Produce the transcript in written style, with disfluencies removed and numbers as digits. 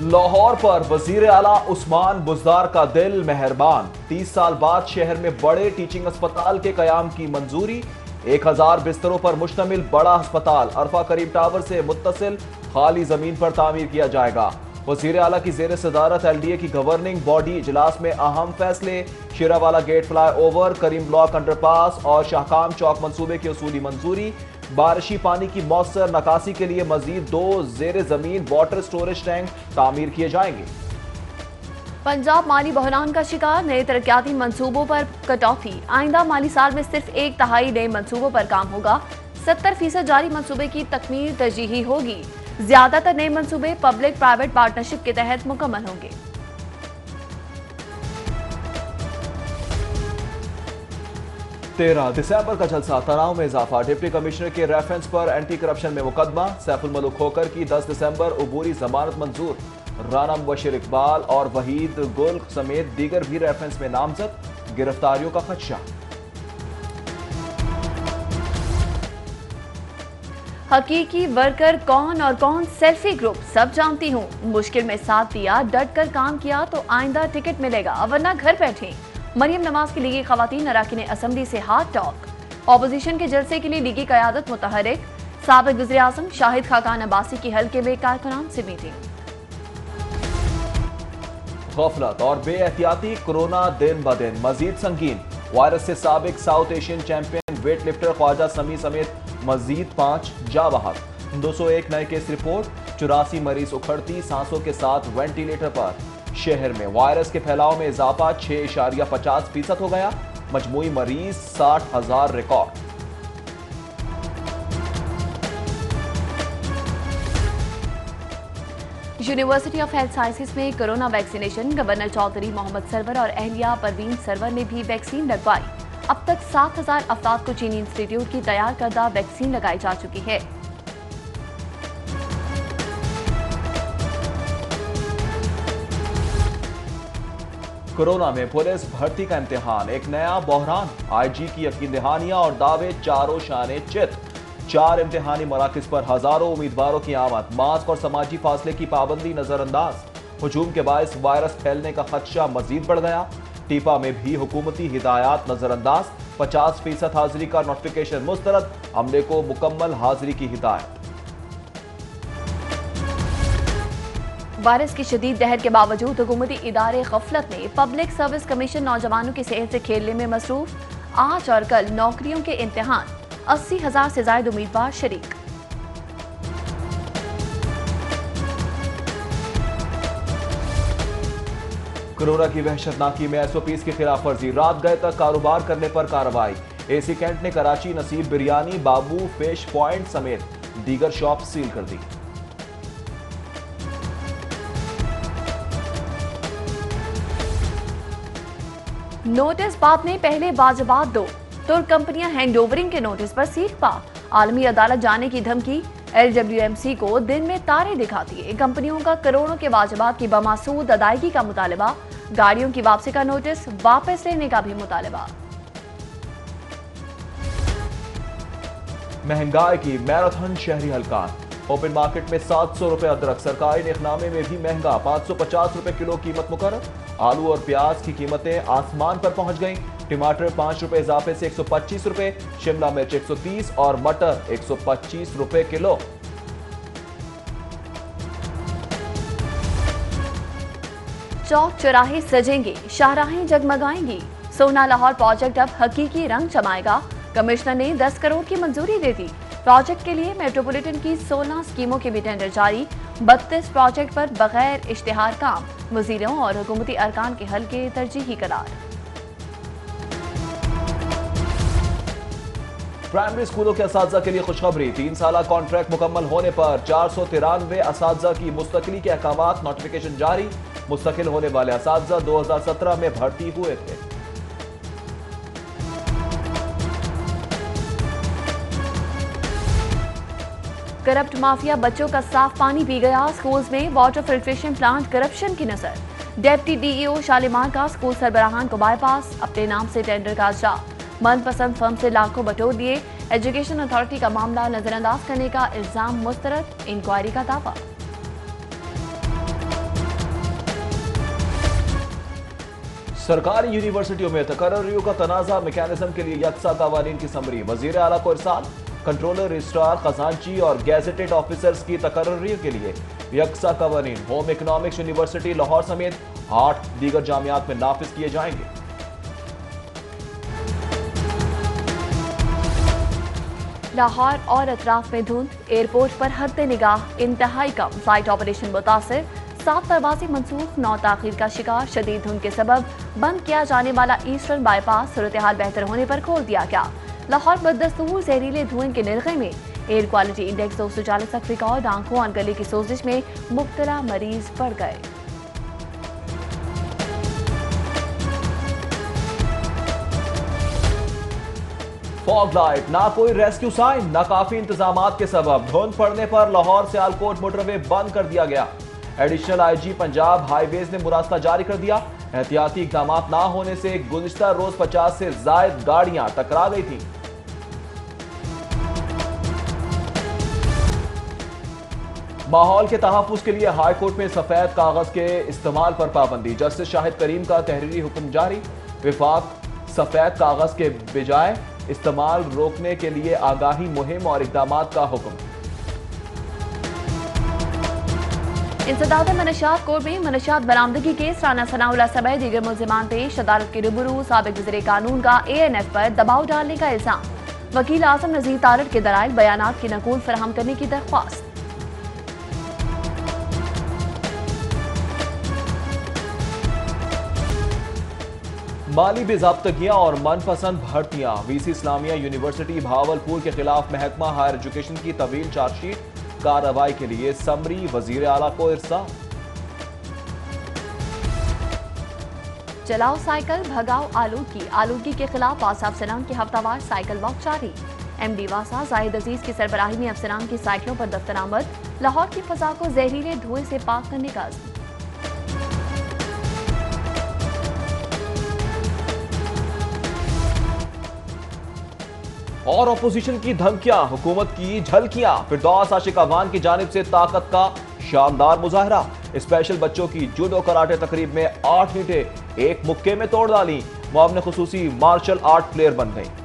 लाहौर पर वजीर आला उस्मान बुज़दार का दिल मेहरबान। 30 साल बाद शहर में बड़े टीचिंग अस्पताल के कयाम की मंजूरी। 1000 बिस्तरों पर मुश्तमिल बड़ा अस्पताल अरफा करीम टावर से मुत्तसिल खाली जमीन पर तामीर किया जाएगा। वजीर आला की जेर सदारत LDA की गवर्निंग बॉडी इजलास में अहम फैसले। Sherawala gate flyover, Karim block underpass और शाहकाम चौक मंसूबे की उसूली मंजूरी। बारिशी पानी की मौसर नकासी के लिए मजीद 2 जेर जमीन वाटर स्टोरेज टैंक तामीर किए जाएंगे। पंजाब माली बहरान का शिकार, नए तरक्याती मंसूबों पर कटौती। आइंदा माली साल में सिर्फ 1/3 नए मंसूबों पर काम होगा। 70% जारी मंसूबे की तकमील तरजीही होगी। ज्यादातर नए मंसूबे पब्लिक प्राइवेट पार्टनरशिप के तहत मुकम्मल होंगे। 13 दिसंबर का जलसा, तनाव में इजाफा। डिप्टी कमिश्नर के रेफरेंस पर एंटी करप्शन में मुकदमा। सैफुल मलूक खोकर की 10 दिसंबर उबूरी जमानत मंजूर। राना मुबशिर इकबाल और वहीद गुल समेत दीगर भी रेफरेंस में नामजद। गिरफ्तारियों का खदशा। हकीकी वर्कर कौन और कौन सेल्फी ग्रुप सब जानती हूँ। मुश्किल में साथ दिया, डट कर काम किया तो आइंदा टिकट मिलेगा, वरना घर बैठे। मरियम नवाज की लीगी खवातीन अराकीन असम्बली से हार्ड टॉक। ऑपोजिशन के जलसे के लिए लीगी क़यादत मुतहरिक। साबिक वज़ीर आज़म शाहिद खाकान अब्बासी की हल्के में कारकुनान से मीटिंग। गफलत और बेएहतियाती, कोरोना दिन ब दिन मजीद संगीन। वायरस से साबिक South Asian champion weight lifter Khawaja Sami समेत मजीद 5 जा बहक। 201 नए केस रिपोर्ट। 84 मरीज उखड़ती सांसों के साथ वेंटिलेटर पर। शहर में वायरस के फैलाव में इजाफा 6.50% हो गया। मजमूई मरीज 60,000 record. University of health sciences में corona vaccination. Governor Chaudhry Mohammad Sarwar और अहलिया परवीन सरवर ने भी वैक्सीन लगवाई। अब तक 7,000 अफराद को चीनी इंस्टीट्यूट की तैयार करदा वैक्सीन लगाई जा चुकी है। कोरोना में पुलिस भर्ती का इम्तिहान, एक नया बहरान। IG की यकीन दहानियां और दावे चारों शाने चित। 4 इम्तिहानी मराकज पर हजारों उम्मीदवारों की आमद। मास्क और समाजी फासले की पाबंदी नजरअंदाज। हुजूम के बायस वायरस फैलने का खदशा मजीद बढ़ गया। टीपा में भी हुकूमती हिदायत नजरअंदाज। 50% हाजिरी का नोटिफिकेशन मुस्तरद। अमले को मुकम्मल हाजिरी की हिदायत। वायरस की शदीद दहर के बावजूद हुकूमती इदारे गफलत में। पब्लिक सर्विस कमीशन नौजवानों की सेहत से खेलने में मसरूफ। आज और कल नौकरियों के इम्तिहान। 80,000 से ज्यादा उम्मीदवार शरीक। कोरोना की वहशतनाकी में SOPs की खिलाफ वर्जी। रात गए तक कारोबार करने पर कार्रवाई। AC कैंट ने कराची नसीब बिरयानी, बाबू फिश पॉइंट समेत दीगर शॉप सील कर दी। नोटिस बाद में पहले वाजबात दो। तुर्क कंपनियां हैंडओवरिंग के नोटिस पर सीख पा। आलमी अदालत जाने की धमकी। LWMC को दिन में तारे दिखाती है। कंपनियों का करोड़ों के वाजबात की बमासूद अदायगी का मुतालबा। गाड़ियों की वापसी का नोटिस, वापस लेने का भी मुतालबा। महंगाई की मैराथन शहरी हलकान। ओपन मार्केट में 700 रुपए अदरक। सरकारी निखनामे में भी महंगा। 550 रुपए किलो कीमत मुकर्रर। आलू और प्याज की कीमतें आसमान पर पहुंच गईं। टमाटर 5 रुपए इजाफे से 125 रुपए। शिमला मिर्च 130 और मटर 125 रुपए किलो। चौक चौराहे सजेंगे, शाहराहें जगमगाएंगी। सोना लाहौर प्रोजेक्ट अब हकीकी रंग जमाएगा। कमिश्नर ने 10 करोड़ की मंजूरी दे दी। प्रोजेक्ट के लिए मेट्रोपॉलिटन की 16 स्कीमों के भी टेंडर जारी। 32 प्रोजेक्ट पर बगैर इश्तिहार काम। वजीरों और हुकूमती अरकान के हल्के तरजीही करार। प्राइमरी स्कूलों के असातिज़ा के लिए खुशखबरी। 3 साला कॉन्ट्रैक्ट मुकम्मल होने पर 493 असातिज़ा की मुस्तकिली के अहकामात। नोटिफिकेशन जारी। मुस्तकिल होने वाले असातिज़ा 2017 में भर्ती हुए थे। करप्ट माफिया बच्चों का साफ पानी पी गया। स्कूल्स में वाटर फिल्ट्रेशन प्लांट करप्शन की नजर। डेप्टी DEO शालीमार का स्कूल सरबराहान को बाईपास। अपने नाम से टेंडर का जा। मनपसंद फर्म से लाखों बटोर दिए। एजुकेशन अथॉरिटी का मामला नजरअंदाज करने का इल्जाम मुस्तरद। इंक्वायरी का दावा। सरकारी यूनिवर्सिटियों में तकर्रियों का तनाज़ा मैकेनिज्म के लिए यकसा कवानीन की समरी वजीर आला को इरसाल। कंट्रोलर, रजिस्ट्रार, खजांची और गैजेटेड ऑफिसर्स की तकर्रियों के लिए यकसा कवानीन होम इकोनॉमिक्स यूनिवर्सिटी लाहौर समेत 8 दीगर जामियात में नाफिज किए जाएंगे। लाहौर और अतराफ में धुंध, एयरपोर्ट पर हद निगाह इंतहाई कम, फ्लाइट ऑपरेशन मुतासिर, 7 परवाज़ी मनसूख, 9 ताखीर का शिकार। शदीद धुंध के सबब बंद किया जाने वाला ईस्टर्न बाईपास सूरत हाल बेहतर होने पर खोल दिया गया। लाहौर बदस्तूर जहरीले धुएं के निर्गे में एयर क्वालिटी इंडेक्स 240 तक रिकॉर्ड। आंखों और गले की सोजिश में मुब्तला मरीज बढ़ गए। फॉग लाइट, ना कोई रेस्क्यू साइन, ना काफी इंतजामात के सबब धुंध पड़ने पर लाहौर से आलकोट मोटरवे बंद कर दिया गया। एडिशनल आईजी पंजाब हाईवेज ने मुरास्ता जारी कर दिया। एहतियाती इकदाम ना होने से गुज़िश्ता रोज 50 से जायद गाड़ियां टकरा गई थी। माहौल के तहफ़्फ़ुज़ के लिए हाई कोर्ट में सफेद कागज के इस्तेमाल पर पाबंदी। जस्टिस शाहिद करीम का तहरीरी हुक्म जारी। विफाक सफेद कागज के बजाय इस्तेमाल रोकने के लिए आगाही मुहिम और इकदामात का हुक्म। इंसदाद मनशियात कोर्ट में मनशियात बरामदगी केस, राना सनाउल्लाह समेत दीगर मुल्जिमान पेश। अदालत के रूबरू साबिक वज़ीर कानून का ANF पर दबाव डालने का इल्जाम। वकील आजम नज़ीर तारड़ के दलाइल बयानात की नकूल फराहम करने की दरख्वास्त। माली बेज़ाब्तगियां और मनपसंद भर्तियां। VC इस्लामिया यूनिवर्सिटी भावलपुर के खिलाफ महकमा हायर एजुकेशन की तवील चार्जशीट। कार्रवाई के लिए समरी वजीर आला को इरसाल। चलाओ साइकिल, भगाओ आलूगी। आलूगी के खिलाफ आसाफ सनान के हफ्तावार साइकिल वॉक जारी। MD वासा जाहिद अजीज की सरबराही में अफसरान की साइकिलों पर दफ्तर आमद। लाहौर की फजा को जहरीले धुएं से पाक करने का अज़्म। और अपोजिशन की धमकियां, हुकूमत की झलकियां। फिरदौस आशिक अवान की जानिब से ताकत का शानदार मुजाहरा। स्पेशल बच्चों की जूडो कराटे तकरीब में 8 ईंटें एक मुक्के में तोड़ डाली। मुआवने खुसूसी मार्शल आर्ट प्लेयर बन गई।